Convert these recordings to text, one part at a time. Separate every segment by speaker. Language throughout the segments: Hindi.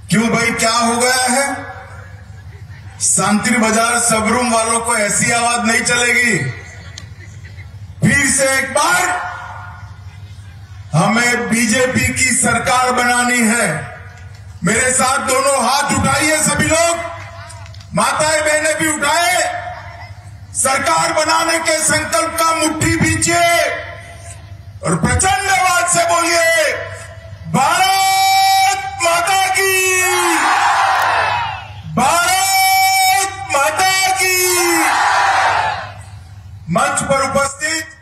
Speaker 1: क्यों भाई, क्या हो गया है? शांति बाजार सबरूम वालों को ऐसी आवाज नहीं चलेगी। फिर से एक बार हमें बीजेपी की सरकार बनानी है। मेरे साथ दोनों हाथ उठाइए सभी लोग, माताएं बहनें भी उठाए। सरकार बनाने के संकल्प का मुट्ठी बीचिए और प्रचंड आवाज से बोलिए, भारत माता की, भारत माता की। मंच पर उपस्थित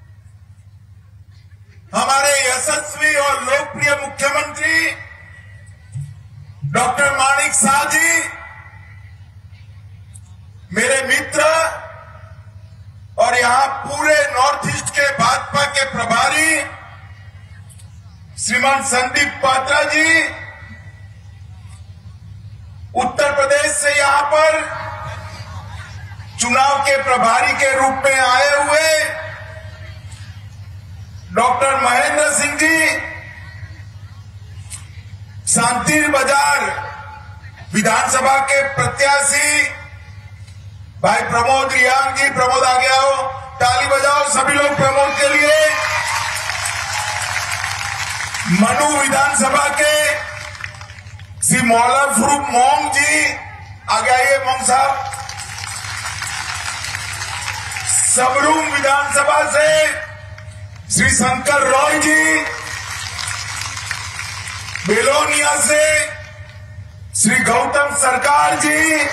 Speaker 1: हमारे यशस्वी और लोकप्रिय मुख्यमंत्री डॉक्टर माणिक शाह जी, मेरे मित्र और यहां पूरे नॉर्थ ईस्ट के भाजपा के प्रभारी श्रीमान संदीप पात्रा जी, उत्तर प्रदेश से यहां पर चुनाव के प्रभारी के रूप में आए हुए डॉक्टर महेंद्र सिंह जी, शांति बाजार विधानसभा के प्रत्याशी भाई प्रमोद रियांग जी, प्रमोद आ गया हो, ताली बजाओ सभी लोग प्रमोद के लिए। मनु विधानसभा के श्री मौला फरूक मोंग जी, आगे आइए मोंग साहब। सबरूम विधानसभा से श्री शंकर रॉय जी, बेलोनिया से श्री गौतम सरकार जी,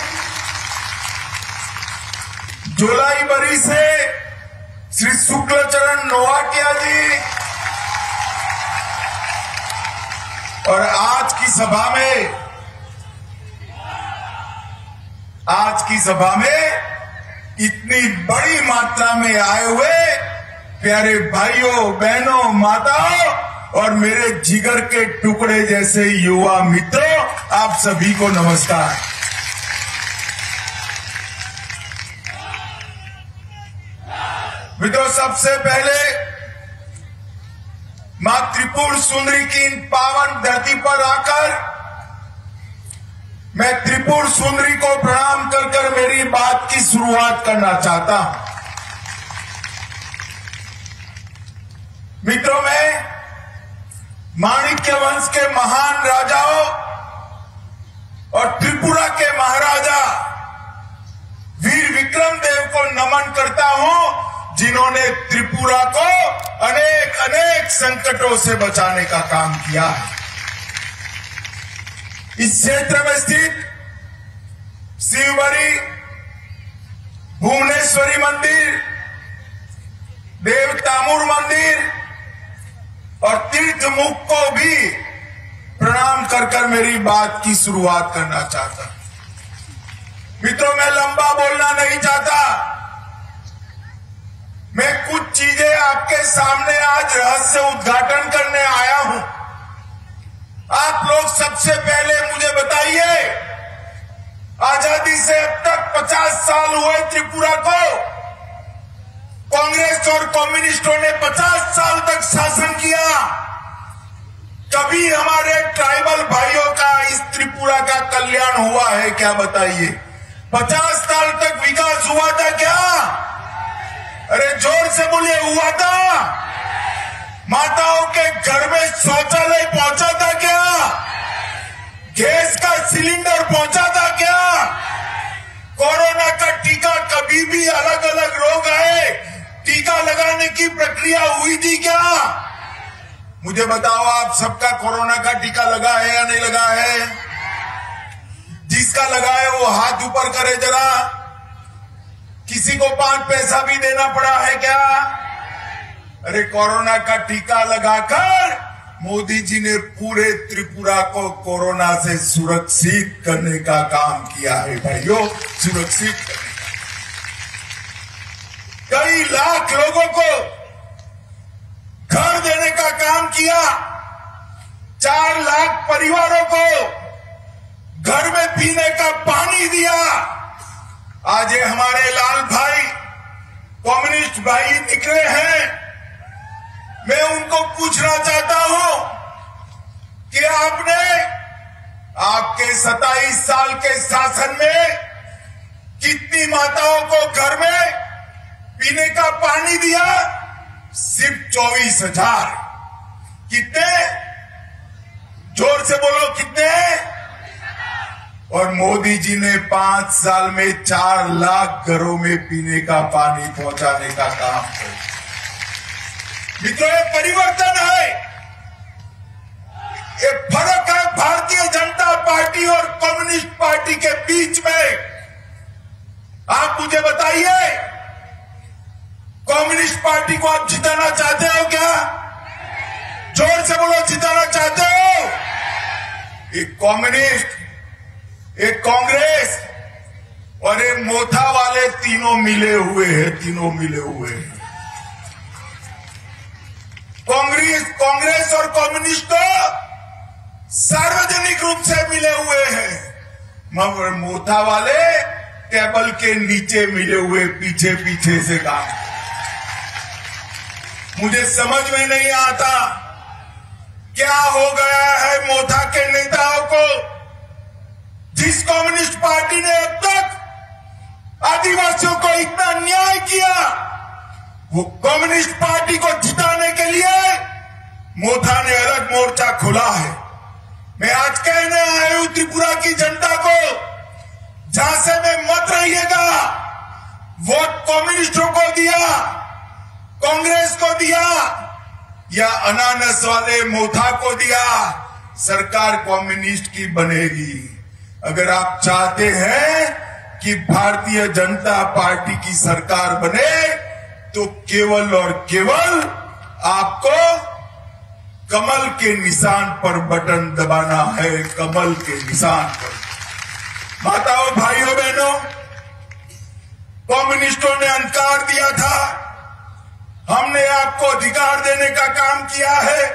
Speaker 1: जोलाईबरी से श्री शुक्लचरण नोवाटिया जी, और आज की सभा में इतनी बड़ी मात्रा में आए हुए प्यारे भाइयों बहनों माताओं और मेरे जिगर के टुकड़े जैसे युवा मित्रों, आप सभी को नमस्कार। मित्रों, सबसे पहले मां त्रिपुर सुंदरी की इन पावन धरती पर आकर मैं त्रिपुर सुंदरी को प्रणाम कर कर मेरी बात की शुरुआत करना चाहता हूं। मित्रों, मैं माणिक्य वंश के महान राजाओं और त्रिपुरा के महाराजा वीर विक्रम देव को नमन करता हूं, जिन्होंने त्रिपुरा को अनेक अनेक संकटों से बचाने का काम किया है। इस क्षेत्र में स्थित शिवबरी, भुवनेश्वरी मंदिर, देवतामुर मंदिर और तीर्थमुख को भी प्रणाम कर कर मेरी बात की शुरुआत करना चाहता हूं। मित्रों, मैं लंबा बोलना नहीं चाहता। मैं कुछ चीजें आपके सामने आज रहस्य उद्घाटन करने आया हूं। आप लोग सबसे पहले मुझे बताइए, आजादी से अब तक 50 साल हुए त्रिपुरा को। कांग्रेस और कम्युनिस्टों ने 50 साल तक शासन किया। कभी हमारे ट्राइबल भाइयों का इस त्रिपुरा का कल्याण हुआ है क्या? बताइए। 50 साल तक विकास हुआ था क्या? अरे जोर से बोलिए, हुआ था? माताओं के घर में शौचालय पहुंचा था क्या? गैस का सिलेंडर पहुंचा था क्या? कोरोना का टीका, कभी भी अलग अलग रोग आए, टीका लगाने की प्रक्रिया हुई थी क्या? मुझे बताओ, आप सबका कोरोना का टीका लगा है या नहीं लगा है? जिसका लगा है वो हाथ ऊपर करे जरा। किसी को 5 पैसा भी देना पड़ा है क्या? अरे कोरोना का टीका लगाकर मोदी जी ने पूरे त्रिपुरा को कोरोना से सुरक्षित करने का काम किया है भाइयों, सुरक्षित करने का। कई लाख लोगों को घर देने का काम किया। 4 लाख परिवारों को घर में पीने का पानी दिया। आज ये हमारे लाल भाई कम्युनिस्ट भाई निकले हैं। मैं उनको पूछना चाहता हूं कि आपने 27 साल के शासन में कितनी माताओं को घर में पीने का पानी दिया? सिर्फ 24,000। कितने? जोर से बोलो, कितने? और मोदी जी ने 5 साल में 4 लाख घरों में पीने का पानी पहुंचाने का काम किया। मित्रों, ये परिवर्तन है, ये फर्क है भारतीय जनता पार्टी और कम्युनिस्ट पार्टी के बीच में। आप मुझे बताइए, कम्युनिस्ट पार्टी को आप जिताना चाहते हो क्या? जोर से बोलो, जिताना चाहते हो? एक कम्युनिस्ट, एक कांग्रेस और एक मोथा वाले तीनों मिले हुए हैं। कांग्रेस और कम्युनिस्ट तो सार्वजनिक रूप से मिले हुए हैं, मगर मोथा वाले टेबल के नीचे मिले हुए, पीछे से काम। मुझे समझ में नहीं आता क्या हो गया है मोथा के नेताओं को। जिस कम्युनिस्ट पार्टी ने अब तक आदिवासियों को इतना अन्याय किया, वो कम्युनिस्ट पार्टी को जिताने के लिए मोथा ने अलग मोर्चा खोला है। मैं आज कहने आया हूं त्रिपुरा की जनता को, झांसे में मत रहिएगा। वोट कम्युनिस्टों को दिया, कांग्रेस को दिया या अनानस वाले मोथा को दिया, सरकार कम्युनिस्ट की बनेगी। अगर आप चाहते हैं कि भारतीय जनता पार्टी की सरकार बने, तो केवल और केवल आपको कमल के निशान पर बटन दबाना है, कमल के निशान पर। माताओं, भाइयों, बहनों, कम्युनिस्टों ने अंकार दिया था, हमने आपको अधिकार देने का काम किया है।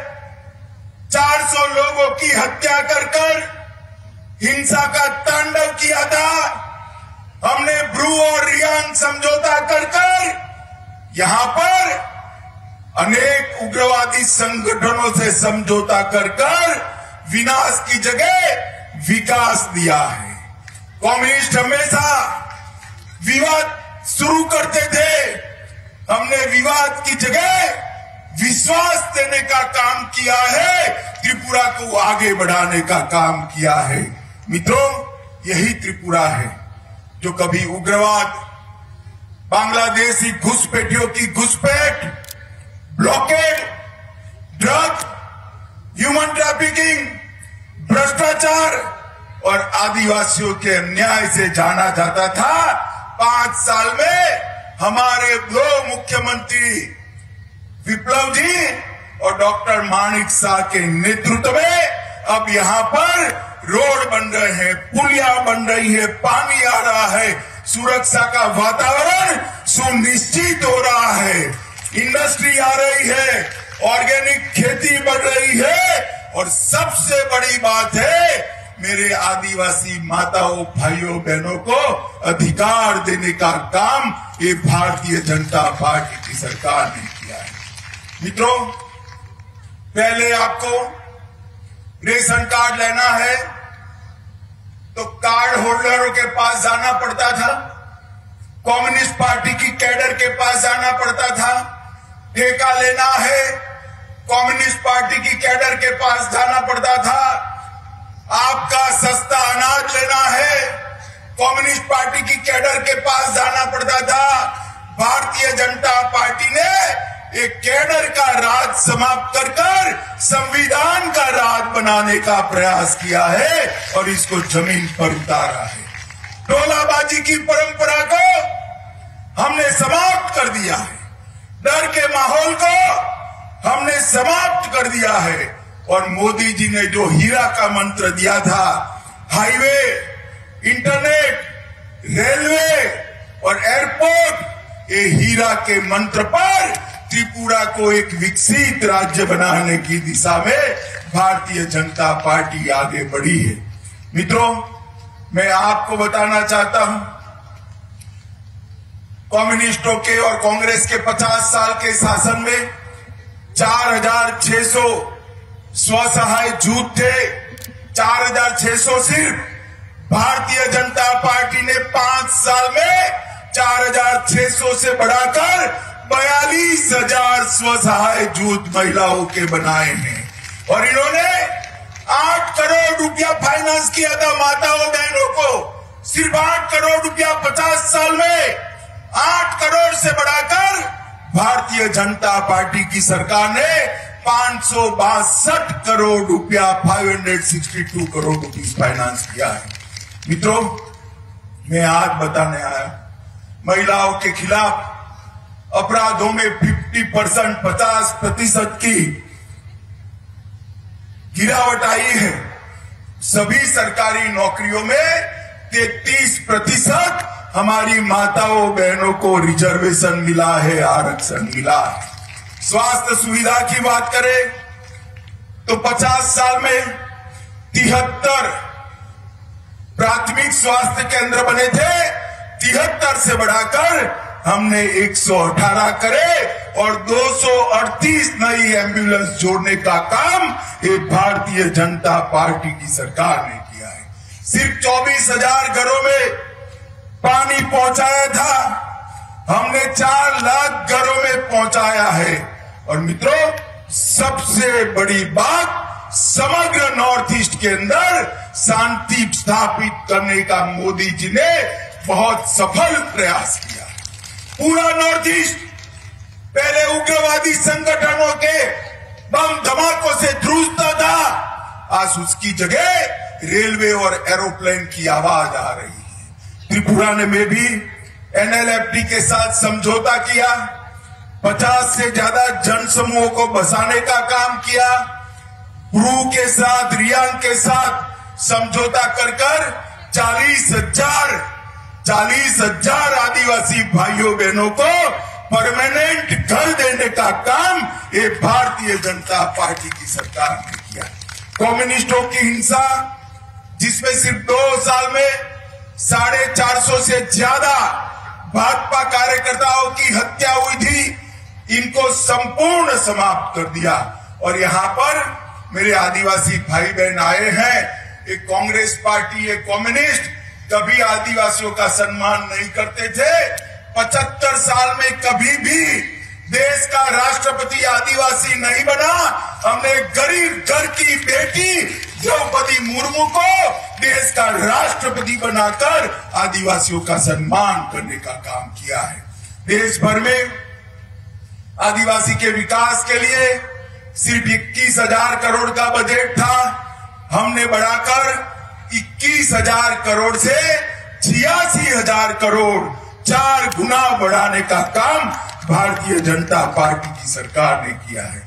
Speaker 1: 400 लोगों की हत्या कर हिंसा का तांडव किया था। हमने ब्रू और रियांग समझौता कर यहां पर अनेक उग्रवादी संगठनों से समझौता कर विनाश की जगह विकास दिया है। कम्युनिस्ट हमेशा विवाद शुरू करते थे, हमने विवाद की जगह विश्वास देने का काम किया है, त्रिपुरा को आगे बढ़ाने का काम किया है। मित्रों, यही त्रिपुरा है जो कभी उग्रवाद, बांग्लादेशी घुसपैठियों की घुसपैठ, ब्लॉकेड, ड्रग, ह्यूमन ट्रैफिकिंग, भ्रष्टाचार और आदिवासियों के अन्याय से जाना जाता था। 5 साल में हमारे 2 मुख्यमंत्री विप्लव जी और डॉक्टर माणिक शाह के नेतृत्व में अब यहां पर रोड बन रहे हैं, पुलिया बन रही है, पानी आ रहा है, सुरक्षा का वातावरण सुनिश्चित हो रहा है, इंडस्ट्री आ रही है, ऑर्गेनिक खेती बढ़ रही है और सबसे बड़ी बात है, मेरे आदिवासी माताओं, भाइयों, बहनों को अधिकार देने का काम ये भारतीय जनता पार्टी की सरकार ने किया है। मित्रों, पहले आपको रेशन कार्ड लेना है तो कार्ड होल्डरों के पास जाना पड़ता था, कम्युनिस्ट पार्टी की कैडर के पास जाना पड़ता था। ठेका लेना है, कम्युनिस्ट पार्टी की कैडर के पास जाना पड़ता था। आपका सस्ता अनाज लेना है, कम्युनिस्ट पार्टी की कैडर के पास जाना पड़ता था। भारतीय जनता पार्टी ने एक कैडर का राज समाप्त कर संविधान का राज बनाने का प्रयास किया है और इसको जमीन पर उतारा है। टोलाबाजी की परंपरा को हमने समाप्त कर दिया है, डर के माहौल को हमने समाप्त कर दिया है और मोदी जी ने जो हीरा का मंत्र दिया था, हाईवे, इंटरनेट, रेलवे और एयरपोर्ट, ये हीरा के मंत्र पर त्रिपुरा को एक विकसित राज्य बनाने की दिशा में भारतीय जनता पार्टी आगे बढ़ी है। मित्रों, मैं आपको बताना चाहता हूं, कम्युनिस्टों के और कांग्रेस के 50 साल के शासन में 4600 स्वसहाय जूथ थे। 4600 सिर्फ भारतीय जनता पार्टी ने 5 साल में 4,600 से बढ़ाकर 42,000 स्वसहाय जूथ महिलाओं के बनाए हैं। और इन्होंने 8 करोड़ रुपया फाइनेंस किया था माताओं बहनों को। सिर्फ 8 करोड़ रुपया 50 साल में 8 करोड़ से बढ़ाकर भारतीय जनता पार्टी की सरकार ने 562 करोड़ रुपया 562 करोड़ रुपीस फाइनेंस किया है। मित्रों, मैं आज बताने आया महिलाओं के खिलाफ अपराधों में 50% की गिरावट आई है। सभी सरकारी नौकरियों में 33% हमारी माताओं बहनों को रिजर्वेशन मिला है, आरक्षण मिला है। स्वास्थ्य सुविधा की बात करें तो 50 साल में 73 प्राथमिक स्वास्थ्य केंद्र बने थे, 73 से बढ़ाकर हमने 118 करे और 238 नई एम्बुलेंस जोड़ने का काम ये भारतीय जनता पार्टी की सरकार ने किया है। सिर्फ 24,000 घरों में पानी पहुंचाया था, हमने 4 लाख घरों में पहुंचाया है। और मित्रों, सबसे बड़ी बात, समग्र नॉर्थ ईस्ट के अंदर शांति स्थापित करने का मोदी जी ने बहुत सफल प्रयास किया। पूरा नॉर्थ ईस्ट पहले उग्रवादी संगठनों के बम धमाकों से ध्रुजता था, आज उसकी जगह रेलवे और एरोप्लेन की आवाज आ रही है। त्रिपुरा ने में भी NLFT के साथ समझौता किया, 50 से ज्यादा जनसमूहों को बसाने का काम किया। ब्रू के साथ, रियांग के साथ समझौता कर 40,000 आदिवासी भाइयों बहनों को परमानेंट घर देने का काम ये भारतीय जनता पार्टी की सरकार ने किया। कम्युनिस्टों की हिंसा, जिसमें सिर्फ 2 साल में 450 से ज्यादा भाजपा कार्यकर्ताओं की हत्या हुई थी, इनको संपूर्ण समाप्त कर दिया। और यहाँ पर मेरे आदिवासी भाई बहन आए हैं, एक कांग्रेस पार्टी, एक कम्युनिस्ट कभी आदिवासियों का सम्मान नहीं करते थे। 75 साल में कभी भी देश का राष्ट्रपति आदिवासी नहीं बना। हमने गरीब घर की बेटी द्रौपदी मुर्मू को देश का राष्ट्रपति बनाकर आदिवासियों का सम्मान करने का काम किया है। देश भर में आदिवासी के विकास के लिए सिर्फ 21,000 करोड़ का बजट था, हमने बढ़ाकर 21,000 करोड़ से 86,000 करोड़, 4 गुना बढ़ाने का काम भारतीय जनता पार्टी की सरकार ने किया है।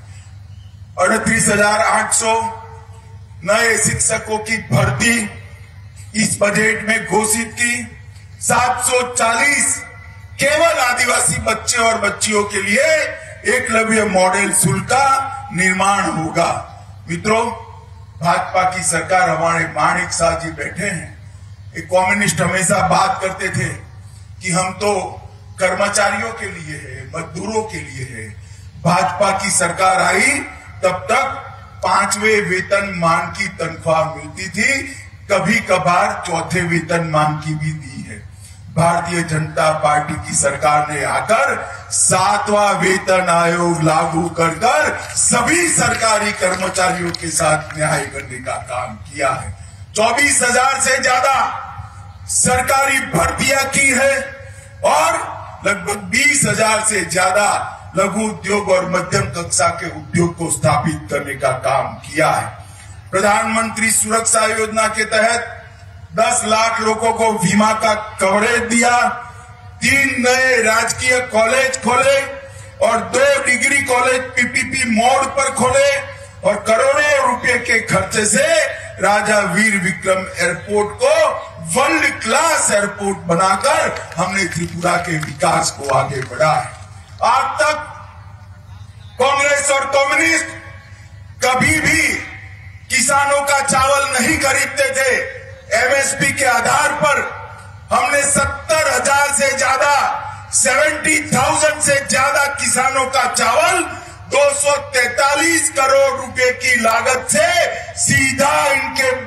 Speaker 1: 38,800 नए शिक्षकों की भर्ती इस बजट में घोषित की। 740 केवल आदिवासी बच्चे और बच्चियों के लिए एकलव्य मॉडल स्कूल का निर्माण होगा। मित्रों, भाजपा की सरकार, हमारे माणिक शाह जी बैठे हैं, एक कम्युनिस्ट हमेशा बात करते थे कि हम तो कर्मचारियों के लिए है, मजदूरों के लिए है। भाजपा की सरकार आई तब तक 5वें वेतनमान की तनख्वाह मिलती थी, कभी कभार 4थे वेतनमान की भी दी है। भारतीय जनता पार्टी की सरकार ने आकर 7वां वेतन आयोग लागू कर सभी सरकारी कर्मचारियों के साथ न्याय करने का काम किया है। 24,000 से ज्यादा सरकारी भर्तियां की है और लगभग 20,000 से ज्यादा लघु उद्योग और मध्यम कक्षा के उद्योग को स्थापित करने का काम किया है। प्रधानमंत्री सुरक्षा योजना के तहत 10 लाख लोगों को बीमा का कवरेज दिया, 3 नए राजकीय कॉलेज खोले और 2 डिग्री कॉलेज PPP मोड पर खोले और करोड़ों रुपए के खर्चे से राजा वीर विक्रम एयरपोर्ट को वर्ल्ड क्लास एयरपोर्ट बनाकर हमने त्रिपुरा के विकास को आगे बढ़ाया। आज तक कांग्रेस और कम्युनिस्ट कभी भी किसानों का चावल नहीं खरीदते थे। MSP के आधार पर हमने 70,000 से ज्यादा, 70,000 से ज्यादा किसानों का चावल 243 करोड़ रुपए की लागत से सीधा इनके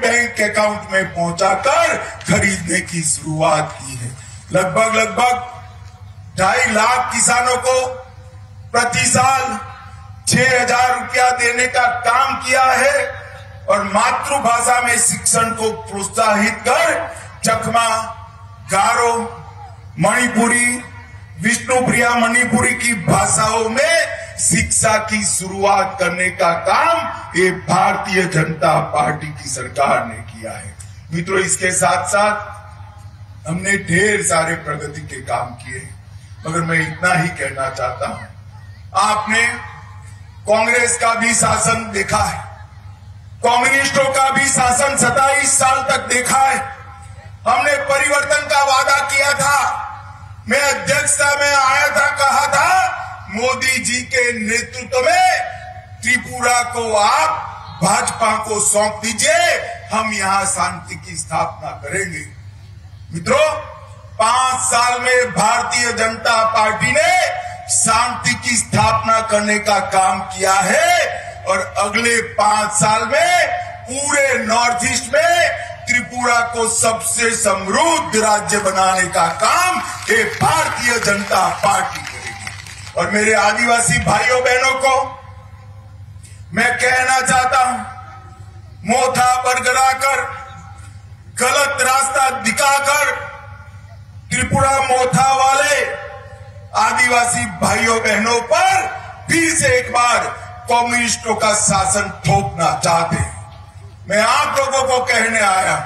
Speaker 1: बैंक अकाउंट में पहुंचाकर खरीदने की शुरुआत की है। लगभग 2.5 लाख किसानों को प्रति साल 6,000 रुपया देने का काम किया है और मातृभाषा में शिक्षण को प्रोत्साहित कर चकमा, गारो, मणिपुरी, विष्णुप्रिया मणिपुरी की भाषाओं में शिक्षा की शुरुआत करने का काम ये भारतीय जनता पार्टी की सरकार ने किया है। मित्रों, इसके साथ साथ हमने ढेर सारे प्रगति के काम किए, मगर मैं इतना ही कहना चाहता हूं, आपने कांग्रेस का भी शासन देखा है, कम्युनिस्टों का भी शासन 27 साल तक देखा है। हमने परिवर्तन का वादा किया था, मैं अध्यक्षता में आया था, कहा था मोदी जी के नेतृत्व में त्रिपुरा को आप भाजपा को सौंप दीजिए, हम यहां शांति की स्थापना करेंगे। मित्रों, 5 साल में भारतीय जनता पार्टी ने शांति की स्थापना करने का काम किया है और अगले 5 साल में पूरे नॉर्थ ईस्ट में त्रिपुरा को सबसे समृद्ध राज्य बनाने का काम ये भारतीय जनता पार्टी करेगी। और मेरे आदिवासी भाइयों बहनों को मैं कहना चाहता हूं, मोथा बरगराकर, गलत रास्ता दिखाकर त्रिपुरा मोथा वाले आदिवासी भाइयों बहनों पर फिर से एक बार कम्युनिस्टों का शासन थोपना चाहते हैं। मैं आप लोगों को कहने आया,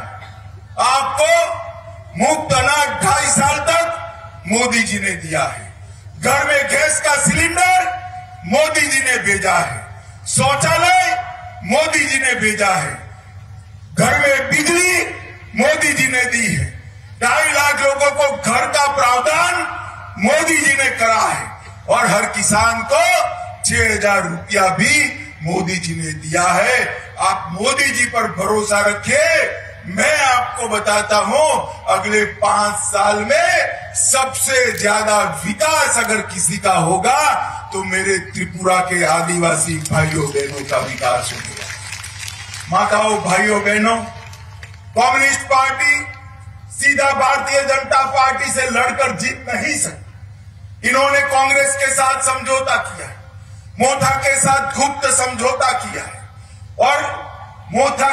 Speaker 1: आपको मुफ्त अनाज 2.5 साल तक मोदी जी ने दिया है, घर में गैस का सिलेंडर मोदी जी ने भेजा है, शौचालय मोदी जी ने भेजा है, घर में बिजली मोदी जी ने दी है, 2.5 लाख लोगों को घर का प्रावधान मोदी जी ने करा है और हर किसान को 6,000 रुपया भी मोदी जी ने दिया है। आप मोदी जी पर भरोसा रखिए। मैं आपको बताता हूं, अगले 5 साल में सबसे ज्यादा विकास अगर किसी का होगा तो मेरे त्रिपुरा के आदिवासी भाइयों बहनों का विकास होगा। माताओं, भाइयों बहनों, कम्युनिस्ट पार्टी सीधा भारतीय जनता पार्टी से लड़कर जीत नहीं सकती। इन्होंने कांग्रेस के साथ समझौता किया है, मोथा के साथ गुप्त समझौता किया है और मोथा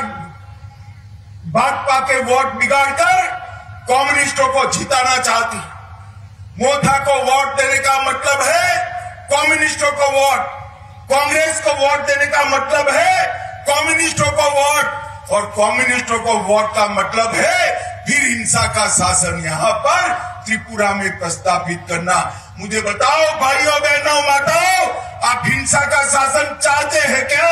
Speaker 1: भाजपा के वोट बिगाड़कर कम्युनिस्टों को जिताना चाहती। मोथा को वोट देने का मतलब है कम्युनिस्टों को वोट, कांग्रेस को वोट देने का मतलब है कम्युनिस्टों को वोट और कम्युनिस्टों को वोट का मतलब है फिर हिंसा का शासन यहां पर त्रिपुरा में प्रस्तावित करना। मुझे बताओ भाइयों बहनों माताओं, आप हिंसा का शासन चाहते हैं क्या?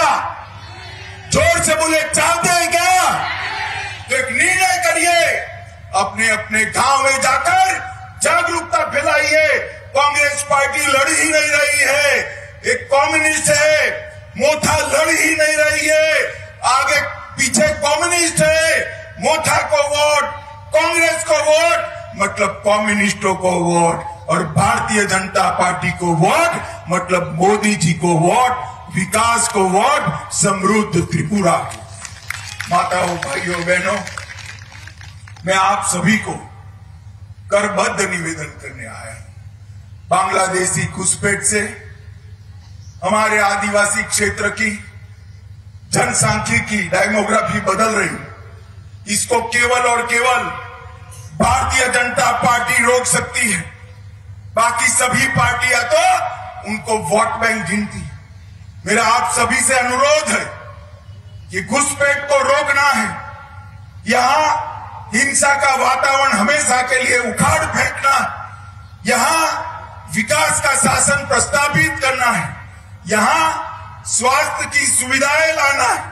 Speaker 1: जोर से बोले, चाहते हैं क्या? तो एक निर्णय करिए, अपने अपने गांव में जाकर जागरूकता फैलाइए। कांग्रेस पार्टी लड़ ही नहीं रही है, एक कम्युनिस्ट है, मोथा लड़ ही नहीं रही है, आगे पीछे कम्युनिस्ट है, मोथा को वोट, कांग्रेस को वोट मतलब कम्युनिस्टों को वोट और भारतीय जनता पार्टी को वोट मतलब मोदी जी को वोट, विकास को वोट, समृद्ध त्रिपुरा को। माताओं, भाइयों बहनों, मैं आप सभी को करबद्ध निवेदन करने आया हूं। बांग्लादेशी घुसपैठ से हमारे आदिवासी क्षेत्र की जनसांख्यिकी डेमोग्राफी बदल रही, इसको केवल और केवल भारतीय जनता पार्टी रोक सकती है। बाकी सभी पार्टियां तो उनको वोट बैंक गिनती। मेरा आप सभी से अनुरोध है कि घुसपैठ को रोकना है, यहां हिंसा का वातावरण हमेशा के लिए उखाड़ फेंकना है, यहां विकास का शासन प्रस्तावित करना है, यहां स्वास्थ्य की सुविधाएं लाना है,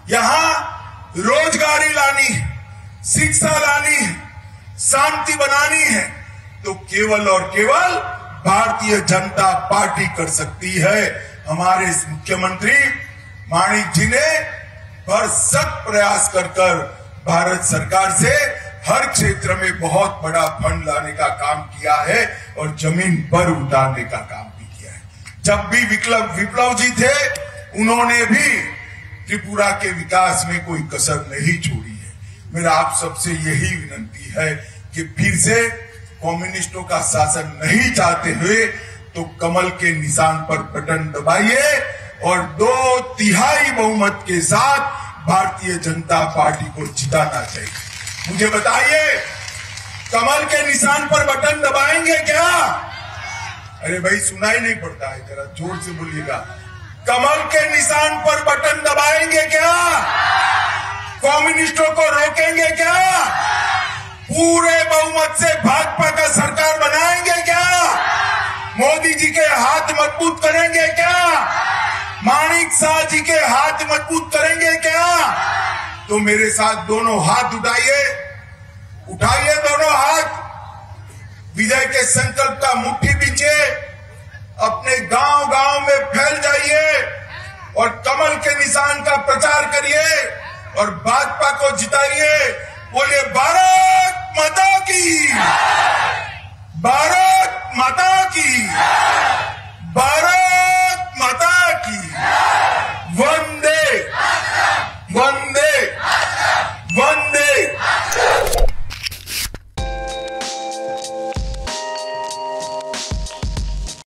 Speaker 1: यहां रोजगारी लानी है, शिक्षा लानी है, शांति बनानी है, तो केवल और केवल भारतीय जनता पार्टी कर सकती है। हमारे मुख्यमंत्री माणिक जी ने भरसक प्रयास कर भारत सरकार से हर क्षेत्र में बहुत बड़ा फंड लाने का काम किया है और जमीन पर उतारने का काम भी किया है। जब भी विप्लव जी थे, उन्होंने भी त्रिपुरा के विकास में कोई कसर नहीं छोड़ी है। मेरा आप सबसे यही विनंती है कि फिर से कम्युनिस्टों का शासन नहीं चाहते हुए तो कमल के निशान पर बटन दबाइए और 2/3 बहुमत के साथ भारतीय जनता पार्टी को जिताना चाहिए। मुझे बताइए, कमल के निशान पर बटन दबाएंगे क्या? अरे भाई सुनाई नहीं पड़ता है, जरा जोर से बोलिएगा। कमल के निशान पर बटन दबाएंगे क्या? कम्युनिस्टों को रोकेंगे क्या? पूरे बहुमत से भाजपा का सरकार बनाएंगे क्या? मोदी जी के हाथ मजबूत करेंगे क्या? माणिक शाह जी के हाथ मजबूत करेंगे क्या? तो मेरे साथ दोनों हाथ उठाइए दोनों हाथ, विजय के संकल्प का मुट्ठी बींचिए, अपने गांव-गांव में फैल जाइए और कमल के निशान का प्रचार करिए और भाजपा को जिताइए। बोलिए भारत माता की।